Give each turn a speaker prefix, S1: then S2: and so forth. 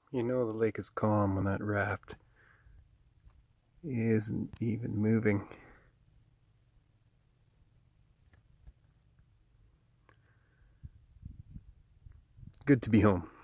S1: You know the lake is calm when that raft isn't even moving. Good to be home.